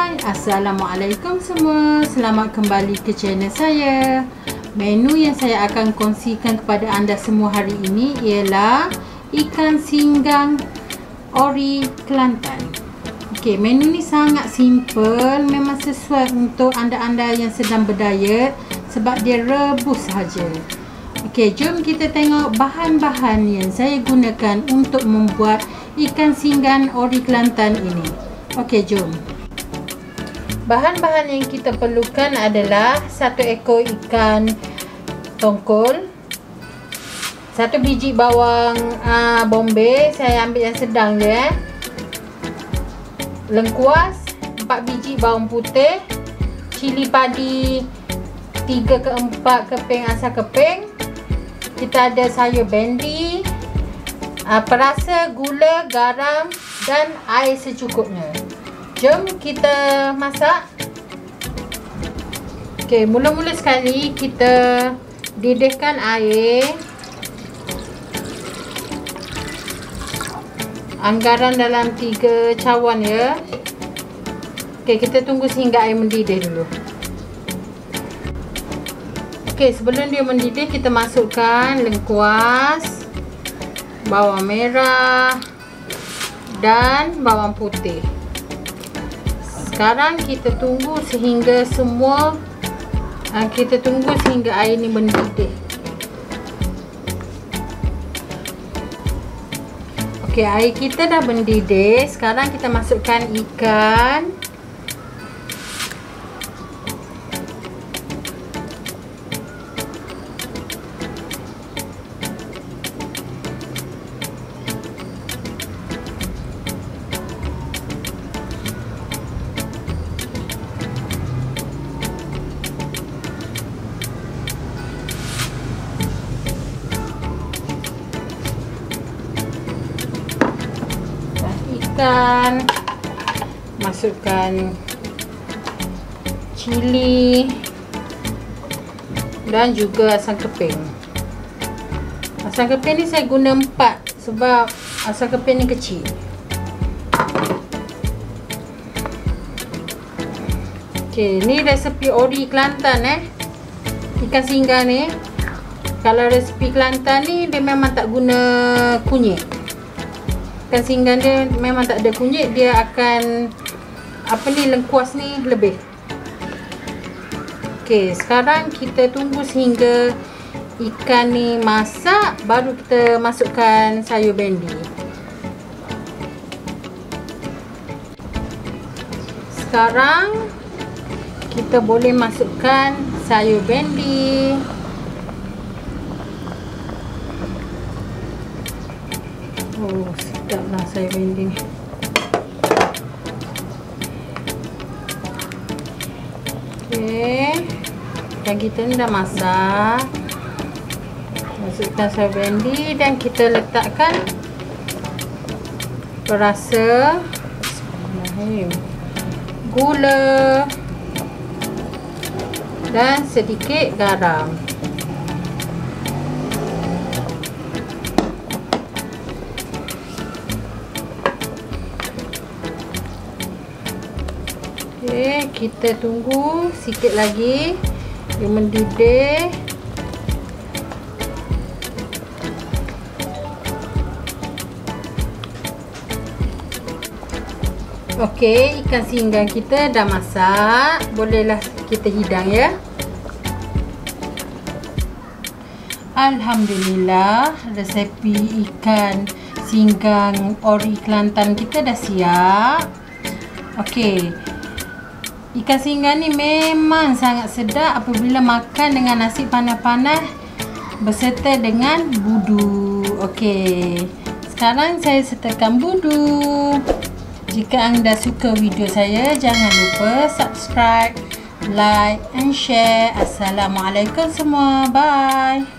Hai, Assalamualaikum semua. Selamat kembali ke channel saya. Menu yang saya akan kongsikan kepada anda semua hari ini ialah ikan singgang ori Kelantan. Okey, menu ni sangat simple, memang sesuai untuk anda-anda yang sedang berdiet sebab dia rebus sahaja. Okey, jom kita tengok bahan-bahan yang saya gunakan untuk membuat ikan singgang ori Kelantan ini. Okey, jom. Bahan-bahan yang kita perlukan adalah 1 ekor ikan tongkol, 1 biji bawang bombay, saya ambil yang sedang je, lengkuas 4 biji bawang putih, cili padi 3 ke 4 keping asal keping, kita ada sayur bendi, perasa, gula, garam dan air secukupnya. Jom kita masak. Okey, mula-mula sekali kita didihkan air. Anggaran dalam 3 cawan ya. Okey, kita tunggu sehingga air mendidih dulu. Okey, sebelum dia mendidih kita masukkan lengkuas, bawang merah dan bawang putih. Sekarang kita tunggu sehingga air ni mendidih. Okey, air kita dah mendidih. Sekarang kita masukkan ikan. Masukkan cili dan juga asam keping. Asam keping ni saya guna 4 sebab asam keping ni kecil. Okey, ni resepi ori Kelantan ikan singgang ni. Kalau resepi Kelantan ni dia memang tak guna kunyit. Ikan singgang dia memang tak ada kunyit, dia akan lengkuas ni lebih. Okey, sekarang kita tunggu sehingga ikan ni masak, baru kita masukkan sayur bendi. Sekarang kita boleh masukkan sayur bendi. Oh, sedaplah sayur bendi ni. Okey, ikan kita ni dah masak. Masukkan sayur bendi dan kita letakkan perasa, gula dan sedikit garam. Okey, kita tunggu sikit lagi dia mendidih. Okey, ikan singgang kita dah masak, bolehlah kita hidang ya. Alhamdulillah, resepi ikan singgang ori Kelantan kita dah siap. Okey, ikan singgang ni memang sangat sedap apabila makan dengan nasi panas-panas beserta dengan budu. Okey, sekarang saya sertakan budu. Jika anda suka video saya, jangan lupa subscribe, like and share. Assalamualaikum semua. Bye.